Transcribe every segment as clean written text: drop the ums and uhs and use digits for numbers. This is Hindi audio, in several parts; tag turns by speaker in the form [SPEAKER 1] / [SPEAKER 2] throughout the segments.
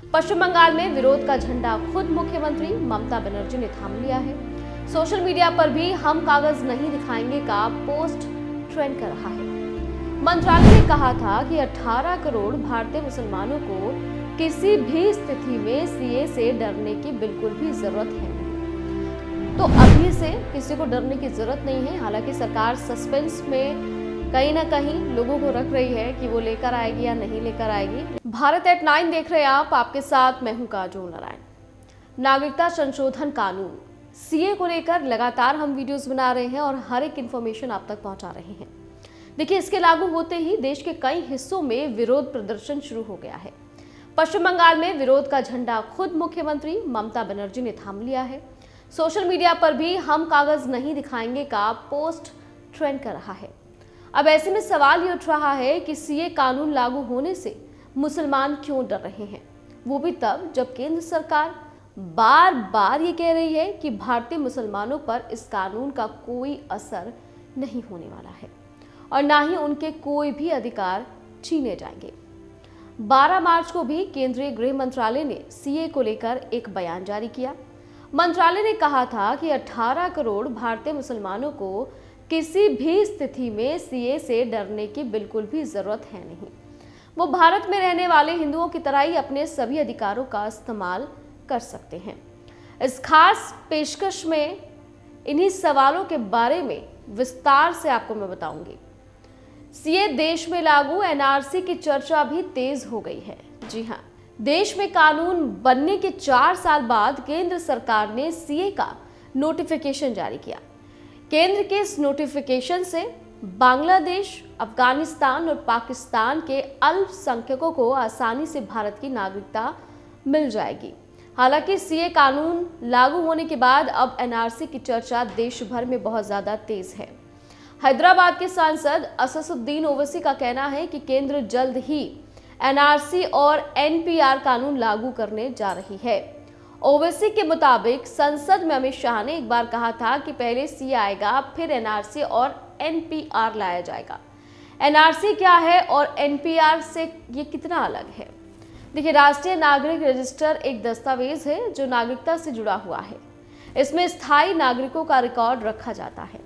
[SPEAKER 1] पश्चिम बंगाल में विरोध का झंडा खुद मुख्यमंत्री ममता बनर्जी ने थाम लिया है। सोशल मीडिया पर भी हम कागज नहीं दिखाएंगे का पोस्ट ट्रेंड कर रहा है। मंत्रालय ने कहा था कि 18 करोड़ भारतीय मुसलमानों को किसी भी स्थिति में सीए से डरने की बिल्कुल भी जरूरत है नहीं। तो अभी से किसी को डरने की जरूरत नहीं है। हालांकि सरकार सस्पेंस में कहीं ना कहीं लोगों को रख रही है कि वो लेकर आएगी या नहीं लेकर आएगी। भारत एट 9 देख रहे हैं आप, आपके साथ मैं हूं काजोल नारायण। नागरिकता संशोधन कानून सीए को लेकर लगातार हम वीडियोस बना रहे हैं और हर एक इंफॉर्मेशन आप तक पहुंचा रहे हैं। देखिए, इसके लागू होते ही देश के कई हिस्सों में विरोध प्रदर्शन शुरू हो गया है। पश्चिम बंगाल में विरोध का झंडा खुद मुख्यमंत्री ममता बनर्जी ने थाम लिया है। सोशल मीडिया पर भी हम कागज नहीं दिखाएंगे का पोस्ट ट्रेंड कर रहा है। अब ऐसे में सवाल ये उठ रहा है कि सीए कानून लागू होने से मुसलमान क्यों डर रहे हैं, वो भी तब जब केंद्र सरकार बार बार ये कह रही है कि भारतीय मुसलमानों पर इस कानून का कोई असर नहीं होने वाला है और ना ही उनके कोई भी अधिकार छीने जाएंगे। 12 मार्च को भी केंद्रीय गृह मंत्रालय ने सीए को लेकर एक बयान जारी किया। मंत्रालय ने कहा था कि 18 करोड़ भारतीय मुसलमानों को किसी भी स्थिति में सीए से डरने की बिल्कुल भी जरूरत है नहीं। वो भारत में रहने वाले हिंदुओं की तरह ही अपने सभी अधिकारों का इस्तेमाल कर सकते हैं। इस खास पेशकश में इन्हीं सवालों के बारे में विस्तार से आपको मैं बताऊंगी। सीए देश में लागू एनआरसी की चर्चा भी तेज हो गई है। जी हाँ, देश में कानून बनने के 4 साल बाद केंद्र सरकार ने सीए का नोटिफिकेशन जारी किया। केंद्र के इस नोटिफिकेशन से बांग्लादेश, अफगानिस्तान और पाकिस्तान के अल्पसंख्यकों को आसानी से भारत की नागरिकता मिल जाएगी। हालांकि सीए कानून लागू होने के बाद अब एनआरसी की चर्चा देश भर में बहुत ज्यादा तेज है। हैदराबाद के सांसद असदुद्दीन ओवैसी का कहना है कि केंद्र जल्द ही एनआरसी और एनपीआर कानून लागू करने जा रही है। ओवैसी के मुताबिक संसद में अमित शाह ने एक बार कहा था कि पहले सीए आएगा, फिर एनआरसी और एनपीआर लाया जाएगा। एनआरसी क्या है और एनपीआर से ये कितना अलग है? देखिए, राष्ट्रीय नागरिक रजिस्टर एक दस्तावेज है जो नागरिकता से जुड़ा हुआ है। इसमें स्थायी नागरिकों का रिकॉर्ड रखा जाता है।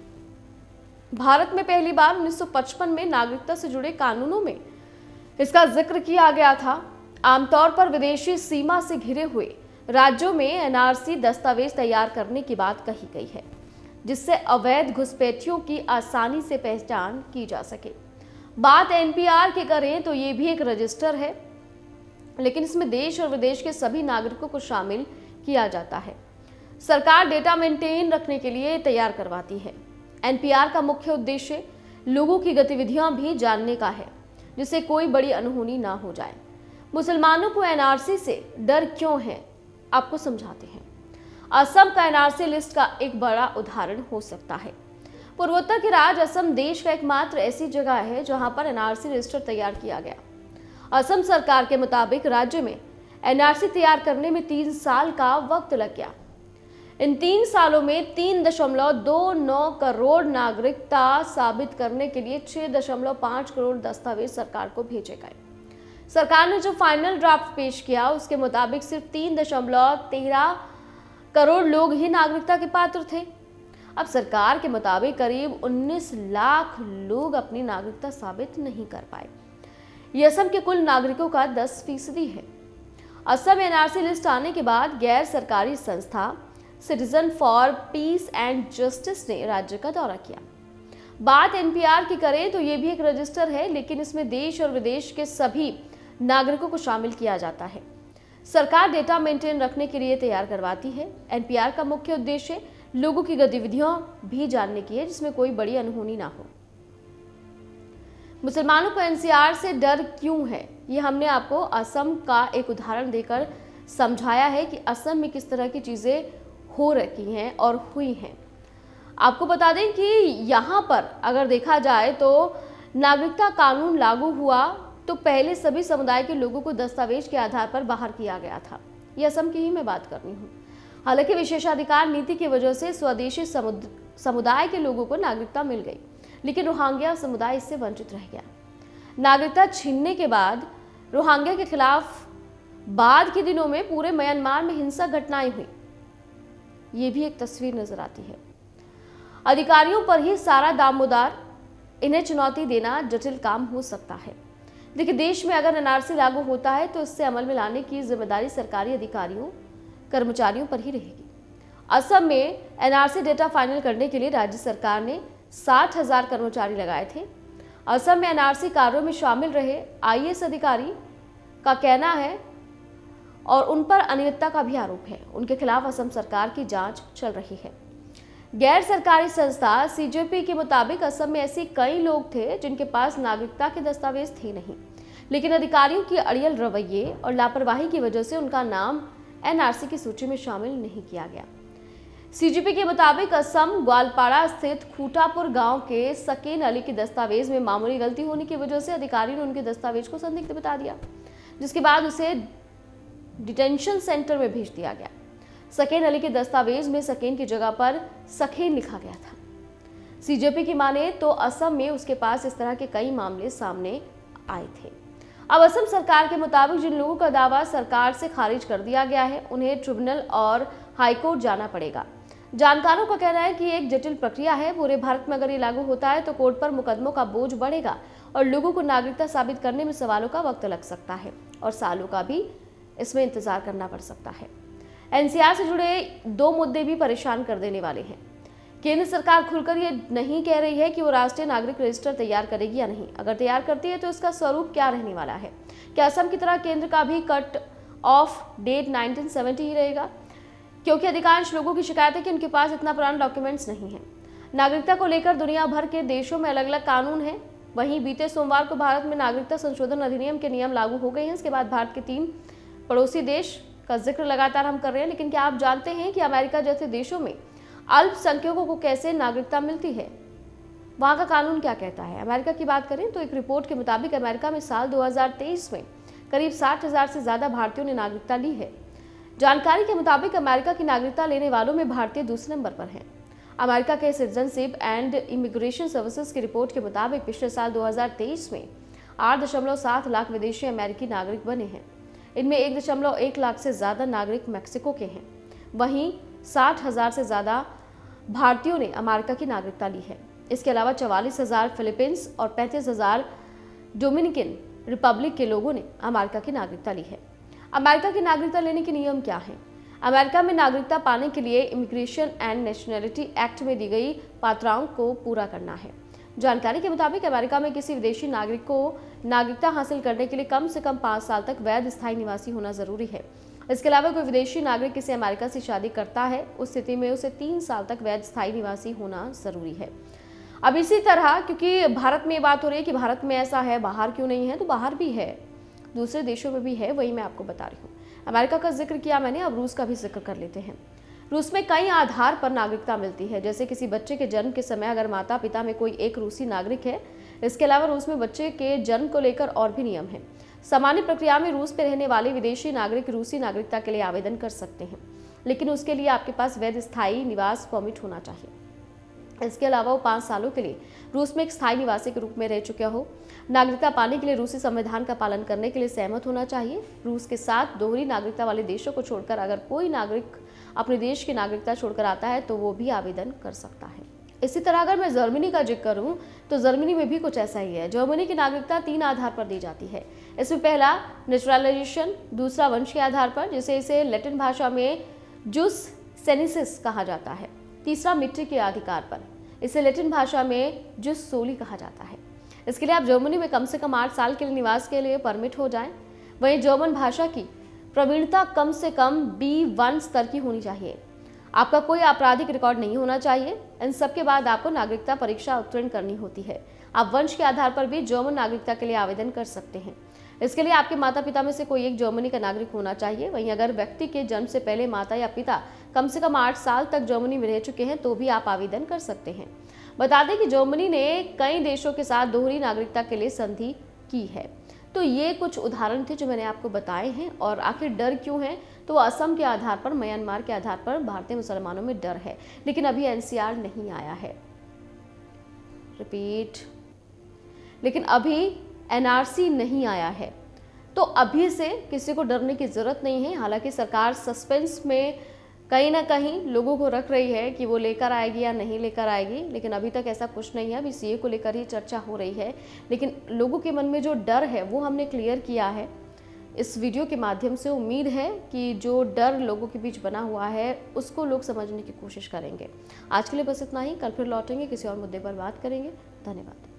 [SPEAKER 1] भारत में पहली बार 1955 में नागरिकता से जुड़े कानूनों में इसका जिक्र किया गया था। आमतौर पर विदेशी सीमा से घिरे हुए राज्यों में एनआरसी दस्तावेज तैयार करने की बात कही गई है, जिससे अवैध घुसपैठियों की आसानी से पहचान की जा सके। बात एनपीआर की करें तो ये भी एक रजिस्टर है, लेकिन इसमें देश और विदेश के सभी नागरिकों को शामिल किया जाता है। सरकार डेटा मेंटेन रखने के लिए तैयार करवाती है। एनपीआर का मुख्य उद्देश्य लोगों की गतिविधियां भी जानने का है, जिससे कोई बड़ी अनहोनी ना हो जाए। मुसलमानों को एनआरसी से डर क्यों है, आपको समझाते हैं। असम का एनआरसी लिस्ट का एक बड़ा उदाहरण हो सकता है। पूर्वोत्तर के राज्य असम देश का एकमात्र ऐसी जगह है जहां पर एनआरसी रजिस्टर तैयार किया गया। असम सरकार के मुताबिक राज्य में एनआरसी तैयार करने में 3 साल का वक्त लग गया। इन 3 सालों में 3.29 करोड़ नागरिकता साबित करने के लिए 6.5 करोड़ दस्तावेज सरकार को भेजे गए। सरकार ने जो फाइनल ड्राफ्ट पेश किया उसके मुताबिक सिर्फ 3.13 करोड़ लोग ही नागरिकता के पात्र थे। अब सरकार के मुताबिक करीब 19 लाख लोग अपनी नागरिकता साबित नहीं कर पाए। यह असम के कुल नागरिकों का 10% है। असम एनआरसी लिस्ट आने के बाद गैर सरकारी संस्था Citizen for Peace and Justice ने राज्य का दौरा किया। बात एनपीआर की करें तो ये भी एक रजिस्टर है, लेकिन इसमें देश और विदेश के सभी नागरिकों को शामिल किया जाता है। सरकार डेटा मेंटेन रखने के लिए तैयार करवाती है। एनपीआर का मुख्य उद्देश्य लोगों की गतिविधियां भी जानने की है, जिसमें कोई बड़ी अनहोनी ना हो। मुसलमानों को एनसीआर से डर क्यों है, ये हमने आपको असम का एक उदाहरण देकर समझाया है कि असम में किस तरह की चीजें हो रखी हैं और हुई हैं। आपको बता दें कि यहाँ पर अगर देखा जाए तो नागरिकता कानून लागू हुआ तो पहले सभी समुदाय के लोगों को दस्तावेज के आधार पर बाहर किया गया था। यह असम की ही मैं बात कर रही हूँ। हालांकि विशेषाधिकार नीति की वजह से स्वदेशी समुदाय के लोगों को नागरिकता मिल गई, लेकिन रोहिंग्या समुदाय इससे वंचित रह गया। नागरिकता छीनने के बाद रोहिंग्या के खिलाफ बाद के दिनों में पूरे म्यांमार में हिंसक घटनाएं हुई, ये भी एक तस्वीर नजर आती है। अधिकारियों पर ही सारा दामोदार, इन्हें चुनौती देना जटिल काम हो सकता है। देखिए, देश में अगर एनआरसी लागू होता है तो इससे अमल में लाने की जिम्मेदारी सरकारी अधिकारियों, कर्मचारियों पर ही रहेगी। असम में एनआरसी डेटा फाइनल करने के लिए राज्य सरकार ने 60,000 कर्मचारी लगाए थे। असम में एनआरसी कार्यों में शामिल रहे आईएएस अधिकारी का कहना है और उन पर अनियमितता का भी आरोप है। उनके खिलाफ असम सरकार की जांच चल रही है। गैर सरकारी संस्था सीजेपी के मुताबिक असम में ऐसे कई लोग थे जिनके पास नागरिकता के दस्तावेज थे नहीं, लेकिन अधिकारियों की अड़ियल रवैये और लापरवाही की वजह से उनका नाम एनआरसी की सूची में शामिल नहीं किया गया। सीजेपी के मुताबिक असम ग्वालपाड़ा स्थित खूटापुर गांव के सकेन अली के दस्तावेज में मामूली गलती होने की वजह से अधिकारियों ने उनके दस्तावेज को संदिग्ध बता दिया, जिसके बाद उसे डिटेंशन सेंटर में भेज दिया गया। सकेन अली के दस्तावेज में सकेन की जगह पर सखेन लिखा गया था। सीजेपी की माने तो असम में उसके पास इस तरह के कई मामले सामने आए थे। अब असम सरकार के मुताबिक जिन लोगों का दावा सरकार से खारिज कर दिया गया है, उन्हें ट्रिब्यूनल और हाईकोर्ट जाना पड़ेगा। जानकारों का कहना है कि एक जटिल प्रक्रिया है। पूरे भारत में अगर ये लागू होता है तो कोर्ट पर मुकदमों का बोझ बढ़ेगा और लोगों को नागरिकता साबित करने में सवालों का वक्त लग सकता है और सालों का भी इसमें इंतजार करना पड़ सकता है। एनसीआर से जुड़े 2 मुद्दे भी परेशान कर देने वाले हैं। केंद्र सरकार खुलकर ये नहीं कह रही है कि वो राष्ट्रीय नागरिक रजिस्टर तैयार करेगी या नहीं। अगर तैयार करती है तो इसका स्वरूप क्या रहने वाला है? क्या असम की तरह केंद्र का भी कट ऑफ डेट 1970 ही रहेगा? क्योंकि अधिकांश लोगों की शिकायत है कि उनके पास इतना पुराना डॉक्यूमेंट्स नहीं है। नागरिकता को लेकर दुनिया भर के देशों में अलग अलग कानून हैं। वहीं बीते सोमवार को भारत में नागरिकता संशोधन अधिनियम के नियम लागू हो गए हैं। इसके बाद भारत के 3 पड़ोसी देश का जिक्र लगातार हम कर रहे हैं, लेकिन क्या आप जानते हैं कि अमेरिका जैसे देशों में अल्पसंख्यकों को कैसे नागरिकता मिलती है? वहां का कानून क्या कहता है? अमेरिका की बात करें तो एक रिपोर्ट के मुताबिक अमेरिका में साल 2023 में करीब 60,000 से ज्यादा भारतीयों ने नागरिकता ली है। जानकारी के मुताबिक अमेरिका की नागरिकता लेने वालों में भारतीय दूसरे नंबर पर हैं। अमेरिका के सिटीजनशिप एंड इमिग्रेशन सर्विसेज की रिपोर्ट के मुताबिक पिछले साल 2023 में 8.7 लाख विदेशी अमेरिकी नागरिक बने हैं। इनमें 1.1 लाख से ज्यादा नागरिक मैक्सिको के हैं। वहीं 60,000 से ज्यादा भारतीयों ने अमेरिका की नागरिकता ली है। इसके अलावा 44,000 फिलीपींस और 35,000 डोमिनिकन रिपब्लिक के लोगों ने अमेरिका की नागरिकता ली है। अमेरिका की नागरिकता लेने के नियम क्या हैं? अमेरिका में नागरिकता पाने के लिए इमिग्रेशन एंड नेशनैलिटी एक्ट में दी गई पात्रताओं को पूरा करना है। जानकारी के मुताबिक अमेरिका में किसी विदेशी नागरिक को नागरिकता हासिल करने के लिए कम से कम 5 साल तक वैध स्थायी निवासी होना जरूरी है। इसके अलावा कोई विदेशी नागरिक किसी अमेरिका से शादी करता है, उस स्थिति में उसे 3 साल तक वैध स्थायी निवासी होना जरूरी है। अब इसी तरह, क्योंकि भारत में ये बात हो रही है कि भारत में ऐसा है, बाहर क्यों नहीं है, तो बाहर भी है, दूसरे देशों में भी है, वही मैं आपको बता रही हूँ। अमेरिका का जिक्र किया मैंने, अब रूस का भी जिक्र कर लेते हैं। रूस में कई आधार पर नागरिकता मिलती है, जैसे किसी बच्चे के जन्म के समय अगर माता पिता में कोई एक रूसी नागरिक है। इसके अलावा रूस में बच्चे के जन्म को लेकर और भी नियम हैं। सामान्य प्रक्रिया में रूस में रहने वाले विदेशी नागरिक रूसी नागरिकता के लिए आवेदन कर सकते हैं, लेकिन उसके लिए आपके पास वैध स्थायी निवास परमिट होना चाहिए। इसके अलावा वो 5 सालों के लिए रूस में एक स्थायी निवासी के रूप में रह चुका हो। नागरिकता पाने के लिए रूसी संविधान का पालन करने के लिए सहमत होना चाहिए। रूस के साथ दोहरी नागरिकता वाले देशों को छोड़कर अगर कोई नागरिक अपने देश की नागरिकता छोड़कर आता है तो वो भी आवेदन कर सकता है। इसी तरह अगर मैं जर्मनी का जिक्र करूं तो जर्मनी में भी कुछ ऐसा ही है। जर्मनी की नागरिकता 3 आधार पर दी जाती है। इसमें पहला नेचुरलाइजेशन, दूसरा वंश के आधार पर, जिसे इसे लैटिन भाषा में जुस सेनिसिस कहा जाता है, तीसरा मिट्टी के अधिकार पर, इसे लैटिन भाषा में जुस सोली कहा जाता है। इसके लिए आप जर्मनी में कम से कम 8 साल के लिए निवास के लिए परमिट हो जाएं। वहीं जर्मन भाषा की प्रवीणता कम से कम B1 स्तर की होनी चाहिए। आपका कोई आपराधिक रिकॉर्ड नहीं होना चाहिए। इन सब के बाद आपको नागरिकता परीक्षा उत्तीर्ण करनी होती है। आप वंश के आधार पर भी जर्मन नागरिकता के लिए आवेदन कर सकते हैं। इसके लिए आपके माता पिता में से कोई एक जर्मनी का नागरिक होना चाहिए। वहीं अगर व्यक्ति के जन्म से पहले माता या पिता कम से कम 8 साल तक जर्मनी में रह चुके हैं तो भी आप आवेदन कर सकते हैं। बता दें कि जर्मनी ने कई देशों के साथ दोहरी नागरिकता के लिए संधि की है। तो ये कुछ उदाहरण थे जो मैंने आपको बताए हैं। और आखिर डर क्यों है? तो असम के आधार पर, म्यांमार के आधार पर भारतीय मुसलमानों में डर है, लेकिन अभी एनसीआर नहीं आया है। रिपीट, लेकिन अभी एनआरसी नहीं आया है। तो अभी से किसी को डरने की ज़रूरत नहीं है। हालांकि सरकार सस्पेंस में कहीं ना कहीं लोगों को रख रही है कि वो लेकर आएगी या नहीं लेकर आएगी, लेकिन अभी तक ऐसा कुछ नहीं है। अभी सीए को लेकर ही चर्चा हो रही है, लेकिन लोगों के मन में जो डर है वो हमने क्लियर किया है इस वीडियो के माध्यम से। उम्मीद है कि जो डर लोगों के बीच बना हुआ है उसको लोग समझने की कोशिश करेंगे। आज के लिए बस इतना ही। कल फिर लौटेंगे, किसी और मुद्दे पर बात करेंगे। धन्यवाद।